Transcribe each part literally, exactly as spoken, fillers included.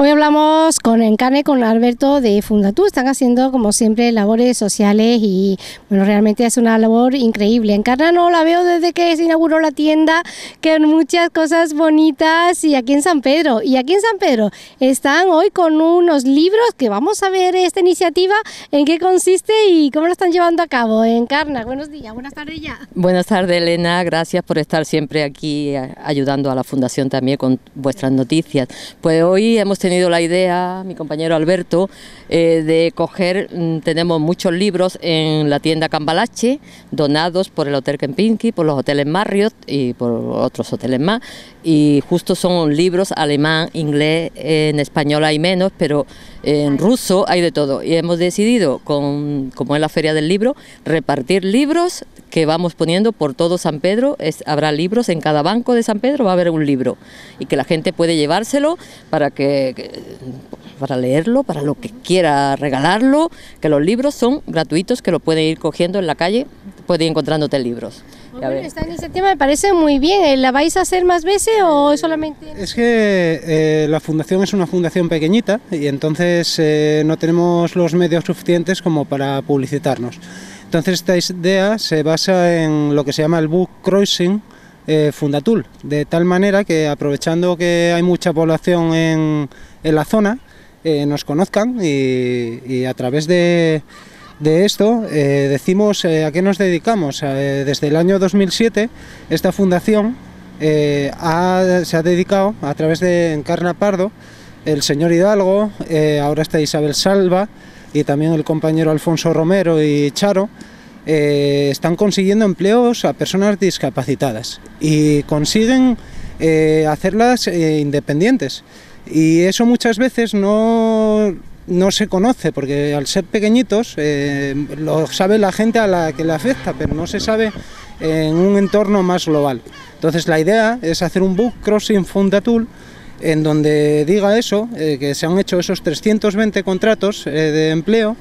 Hoy hablamos con Encarna, con Alberto de Fundatur. Están haciendo, como siempre, labores sociales y, bueno, realmente es una labor increíble. Encarna no la veo desde que se inauguró la tienda, con muchas cosas bonitas, y aquí en San Pedro. Y aquí en San Pedro están hoy con unos libros que vamos a ver esta iniciativa, en qué consiste y cómo lo están llevando a cabo. Encarna, buenos días, buenas tardes ya. Buenas tardes, Elena, gracias por estar siempre aquí ayudando a la Fundación también con vuestras noticias. Pues hoy hemos tenido la idea, mi compañero Alberto, eh, de coger, tenemos muchos libros en la tienda Cambalache, donados por el Hotel Kempinski, por los hoteles Marriott y por otros hoteles más, y justo son libros alemán, inglés, en español hay menos, pero en ruso hay de todo, y hemos decidido, con, como es la Feria del Libro, repartir libros que vamos poniendo por todo San Pedro. Es, habrá libros en cada banco de San Pedro, va a haber un libro, y que la gente puede llevárselo para que, que para leerlo, para lo que quiera regalarlo, que los libros son gratuitos, que lo pueden ir cogiendo en la calle, pueden ir encontrándote libros. Bueno, esta iniciativa me parece muy bien. ¿La vais a hacer más veces o solamente...? Es que eh, la fundación es una fundación pequeñita y entonces eh, no tenemos los medios suficientes como para publicitarnos. Entonces esta idea se basa en lo que se llama el Book Crossing eh, Fundatur, de tal manera que, aprovechando que hay mucha población en, en la zona, eh, nos conozcan y, y a través de... De esto eh, decimos eh, a qué nos dedicamos. Eh, desde el año dos mil siete esta fundación eh, ha, se ha dedicado, a través de Encarna Pardo, el señor Hidalgo, eh, ahora está Isabel Salva y también el compañero Alfonso Romero y Charo, eh, están consiguiendo empleos a personas discapacitadas y consiguen eh, hacerlas eh, independientes, y eso muchas veces no... no se conoce, porque al ser pequeñitos eh, lo sabe la gente a la que le afecta, pero no se sabe en un entorno más global. Entonces la idea es hacer un Book Crossing Fundatur en donde diga eso, eh, que se han hecho esos trescientos veinte contratos eh, de empleo,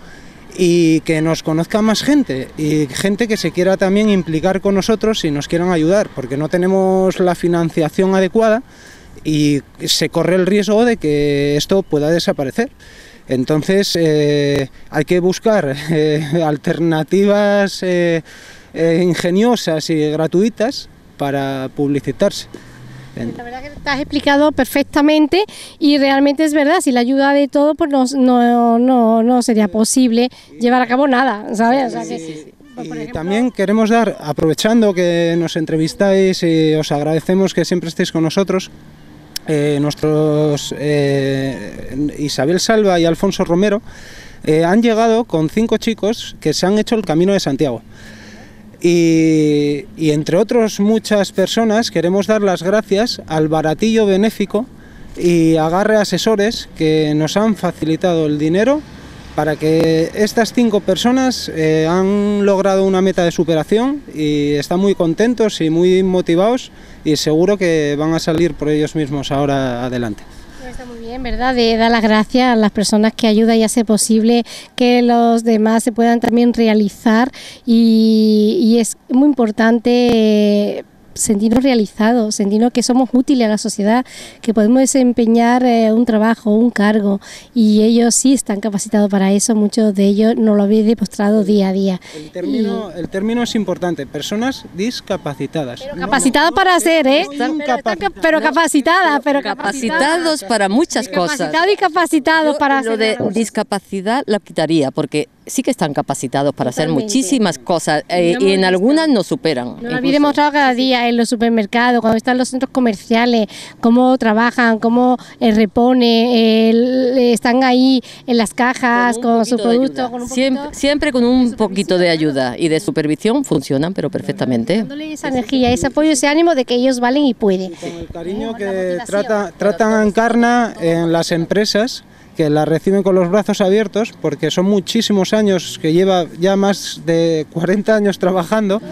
y que nos conozca más gente, y gente que se quiera también implicar con nosotros y nos quieran ayudar, porque no tenemos la financiación adecuada y se corre el riesgo de que esto pueda desaparecer. Entonces eh, hay que buscar eh, alternativas eh, eh, ingeniosas y gratuitas para publicitarse. La verdad que te has explicado perfectamente, y realmente es verdad, sin la ayuda de todo pues no, no, no, no sería posible llevar a cabo nada, ¿sabes? O sea que, sí, sí, sí. pues, por Y ejemplo... también queremos dar, aprovechando que nos entrevistáis y os agradecemos que siempre estéis con nosotros, Eh, nuestros eh, Isabel Salva y Alfonso Romero eh, han llegado con cinco chicos que se han hecho el Camino de Santiago, y, y entre otras muchas personas queremos dar las gracias al Baratillo Benéfico y Agarre Asesores, que nos han facilitado el dinero para que estas cinco personas eh, han logrado una meta de superación, y están muy contentos y muy motivados, y seguro que van a salir por ellos mismos ahora adelante. Está muy bien, ¿verdad? De dar las gracias a las personas que ayudan y hace posible que los demás se puedan también realizar, y, y es muy importante sentirnos realizados, sentirnos que somos útiles a la sociedad, que podemos desempeñar eh, un trabajo, un cargo, y ellos sí están capacitados para eso. Muchos de ellos nos lo habéis demostrado día a día. El término, y... el término es importante, personas discapacitadas. Pero capacitadas no, para no, hacer, ¿eh? No, pero, están, pero capacitadas, pero capacitados para muchas cosas. Capacitados y capacitados para hacer. Lo de discapacidad lo quitaría, porque sí que están capacitados para Totalmente. hacer muchísimas cosas, eh, y en algunas nos superan. Nos lo habéis demostrado cada día en los supermercados, cuando están los centros comerciales, cómo trabajan, cómo eh, repone, eh, están ahí en las cajas con, con sus productos. Con un siempre, siempre con un poquito de ayuda y de supervisión funcionan, pero perfectamente. Dándole esa energía, ese apoyo, ese ánimo de que ellos valen y pueden. Y con el cariño que trata, tratan a Encarna en las empresas, que la reciben con los brazos abiertos, porque son muchísimos años, que lleva ya más de cuarenta años trabajando,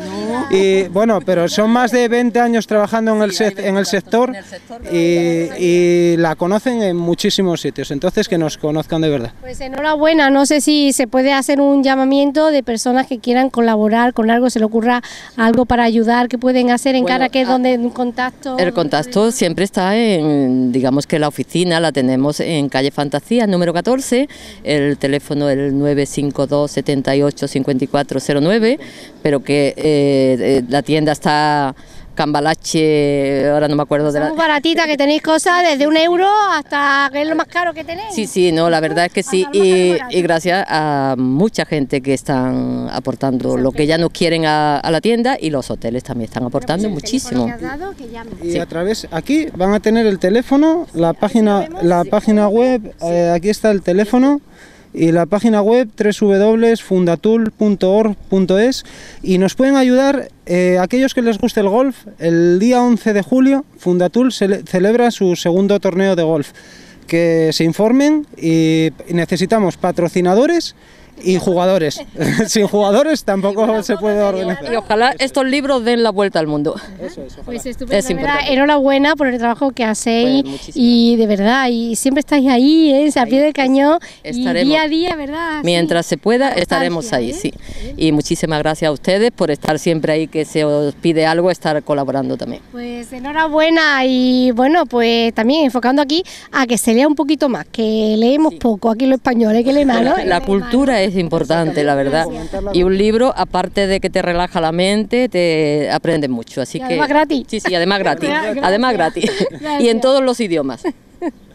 Y bueno, pero son más de veinte años trabajando en el, Sí, hay sec- en el veinte sector en el sector, y, y la conocen en muchísimos sitios, entonces que nos conozcan de verdad. Pues enhorabuena, no sé si se puede hacer un llamamiento de personas que quieran colaborar con algo, se le ocurra algo para ayudar, que pueden hacer en Bueno, cara, que es a- donde un contacto. El contacto siempre está en, digamos que la oficina la tenemos en calle Fantasía, número catorce, el teléfono el nueve cinco dos, siete ocho, cinco cuatro cero nueve, pero que eh, eh, la tienda está Cambalache, ahora no me acuerdo de Son la... muy baratitas, que tenéis cosas desde un euro hasta que es lo más caro que tenéis. Sí, sí, no, la verdad es que sí, Hasta lo más y, barato. y gracias a mucha gente que están aportando lo que ya nos quieren a, a la tienda, y los hoteles también están aportando Pues el teléfono muchísimo. que has dado, que llamen. Y Sí. a través, aquí van a tener el teléfono, la página, la página web, eh, aquí está el teléfono y la página web doble u doble u doble u punto fundatul punto org punto es, y nos pueden ayudar eh, aquellos que les guste el golf. El día once de julio Fundatul cele- celebra su segundo torneo de golf. Que se informen, y necesitamos patrocinadores y jugadores. Sin jugadores tampoco se puede organizar. Y ojalá estos libros den la vuelta al mundo. Eso es, ojalá. Pues estupendo, Es de verdad, importante. enhorabuena por el trabajo que hacéis. Pues muchísimas Y de verdad, y siempre estáis ahí, ¿eh? a pie del cañón, y estaremos. día a día, ¿verdad? Mientras Sí. se pueda, Constancia, estaremos ahí, ¿eh? sí. Y muchísimas gracias a ustedes por estar siempre ahí, que se os pide algo, estar colaborando también. Pues enhorabuena, y bueno, pues también enfocando aquí a que se lea un poquito más, que leemos poco aquí los españoles, que leemos, ¿no? La cultura es importante, la verdad. Y un libro, aparte de que te relaja la mente, te aprendes mucho. Así Y que además gratis. Sí, sí, además gratis. Gracias. Además gratis. Y en Gracias. todos los idiomas.